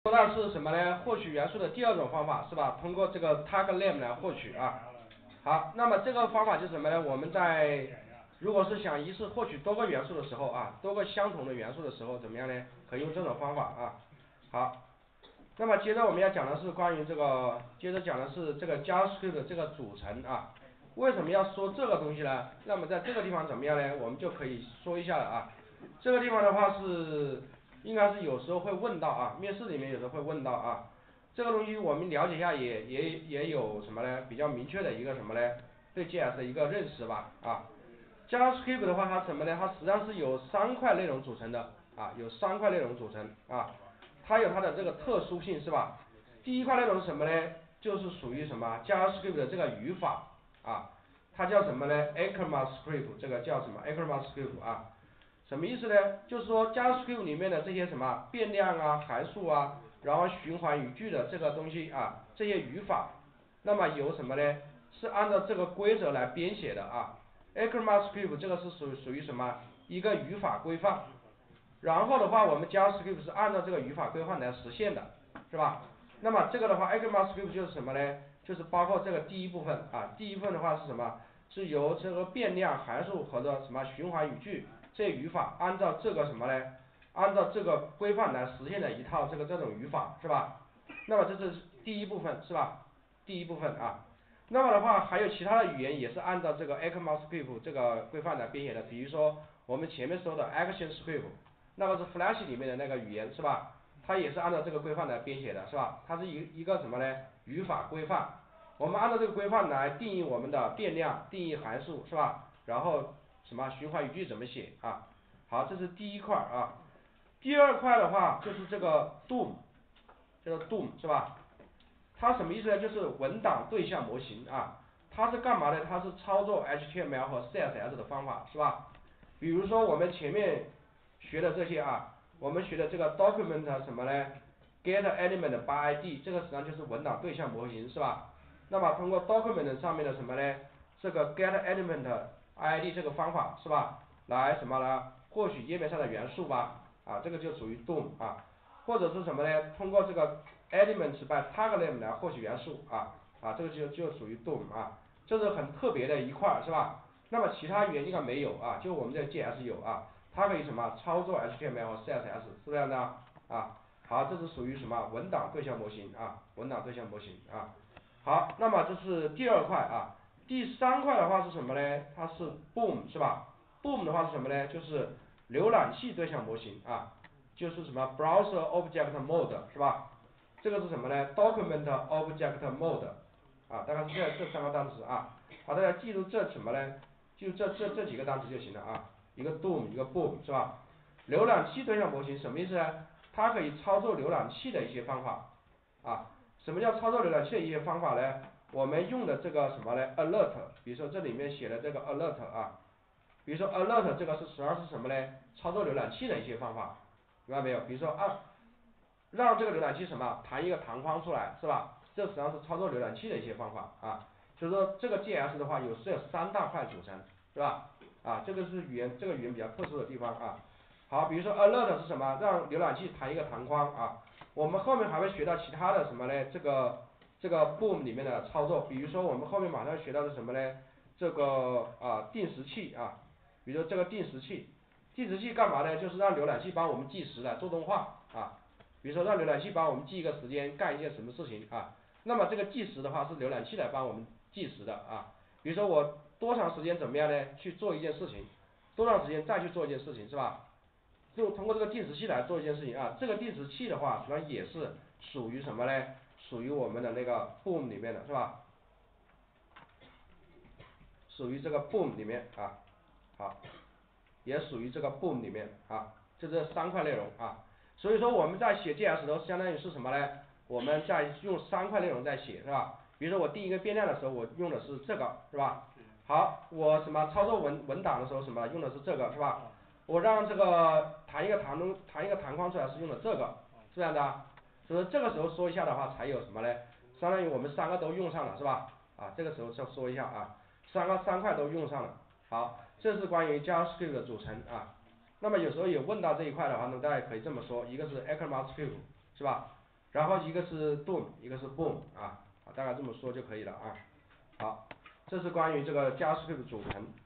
说到是什么呢？获取元素的第二种方法是吧？通过这个 tag name 来获取啊。好，那么这个方法就是什么呢？我们在如果是想一次获取多个元素的时候啊，多个相同的元素的时候，怎么样呢？可以用这种方法啊。好，那么接着我们要讲的是关于这个，接着讲的是这个 JavaScript 的这个组成啊。为什么要说这个东西呢？那么在这个地方怎么样呢？我们就可以说一下了啊。这个地方的话是应该是有时候会问到啊，面试里面有时候会问到啊。这个东西我们了解一下也有什么呢？比较明确的一个什么呢？对 JS 的一个认识吧啊。JavaScript 的话它什么呢？它实际上是由3块内容组成的啊，有3块内容组成啊。它有它的这个特殊性是吧？第一块内容是什么呢？就是属于什么 JavaScript 的这个语法啊，它叫什么呢 ？ECMAScript 这个叫什么 ？ECMAScript 啊，什么意思呢？就是说 JavaScript 里面的这些什么变量啊、函数啊，然后循环语句的这个东西啊，这些语法，那么有什么呢？是按照这个规则来编写的啊。ECMAScript 这个是属于什么？一个语法规范。然后的话，我们 JavaScript 是按照这个语法规范来实现的，是吧？那么这个的话 ECMAScript 就是什么呢？就是包括这个第一部分啊，第一部分的话是什么？是由这个变量、函数和的什么循环语句这些语法，按照这个什么呢？按照这个规范来实现的一套这种语法，是吧？那么这是第一部分，是吧？第一部分啊。那么的话，还有其他的语言也是按照这个 ECMAScript 这个规范来编写的，比如说我们前面说的 ActionScript。那个是 Flash 里面的那个语言是吧？它也是按照这个规范来编写的是吧？它是一个什么呢？语法规范。我们按照这个规范来定义我们的变量，定义函数是吧？然后什么循环语句怎么写啊？好，这是第一块啊。第二块的话就是这个 DOM， 这个 DOM 是吧？它什么意思呢？就是文档对象模型啊。它是干嘛的？它是操作 HTML 和 CSS 的方法是吧？比如说我们前面学的这些啊，我们学的这个 document 什么呢 get element by ID， 这个实际上就是文档对象模型是吧？那么通过 document 上面的什么呢？这个 get element ID 这个方法是吧？来什么呢？获取页面上的元素吧，啊，这个就属于 DOM 啊，或者是什么呢？通过这个 elements by tag name 来获取元素啊，这个就属于 DOM 啊，这是很特别的一块是吧？那么其他语言应该没有啊，就我们这 JS 有啊，它可以什么操作 HTML 和 CSS 是这样的啊。好，这是属于什么文档对象模型啊，文档对象模型啊。好，那么这是第二块啊。第三块的话是什么呢？它是 Boom 是吧 ？Boom 的话是什么呢？就是浏览器对象模型啊，就是什么 Browser Object Mode 是吧？这个是什么呢 ？Document Object Mode 啊，大概是这3个单词啊。好，大家记住这什么呢？就这几个单词就行了啊。一个 DOM， 一个 Boom 是吧？浏览器对象模型什么意思呢？它可以操作浏览器的一些方法啊。什么叫操作浏览器的一些方法呢？我们用的这个什么呢 ？Alert， 比如说这里面写的这个 Alert 啊，比如说 Alert 这个是实际上是什么呢？操作浏览器的一些方法，明白没有？比如说让这个浏览器什么弹一个弹框出来是吧？这实际上是操作浏览器的一些方法啊。所以说这个 JS 的话有这3大块组成是吧？啊，这个是这个语言比较特殊的地方啊。好，比如说 alert 是什么？让浏览器弹一个弹框啊。我们后面还会学到其他的什么呢？这个 boom 里面的操作，比如说我们后面马上学到的什么呢？这个定时器啊，比如说这个定时器，定时器干嘛呢？就是让浏览器帮我们计时来做动画啊。比如说让浏览器帮我们记一个时间，干一件什么事情啊。那么这个计时的话是浏览器来帮我们计时的啊。比如说我多长时间怎么样呢？去做一件事情，多长时间再去做一件事情是吧？就通过这个定时器来做一件事情啊。这个定时器的话，实际上也是属于什么呢？属于我们的那个 boom 里面的是吧？属于这个 boom 里面啊。好，也属于这个 boom 里面啊。就这3块内容啊。所以说我们在写 JS 的时候，相当于是什么呢？我们在用3块内容在写是吧？比如说我定一个变量的时候，我用的是这个是吧？好，我什么操作文档的时候什么用的是这个是吧？我让这个弹一个弹框出来是用的这个，是这样的。所以这个时候说一下的话，才有什么呢？相当于我们3个都用上了是吧？啊，这个时候就说一下啊，3块都用上了。好，这是关于 JavaScript 的组成啊。那么有时候有问到这一块的话，那大家可以这么说，一个是 ECMAScript 是吧？ 然后一个是 DOM， 一个是 BOOM 啊，大概这么说就可以了啊。好，这是关于这个 JavaScript 组成。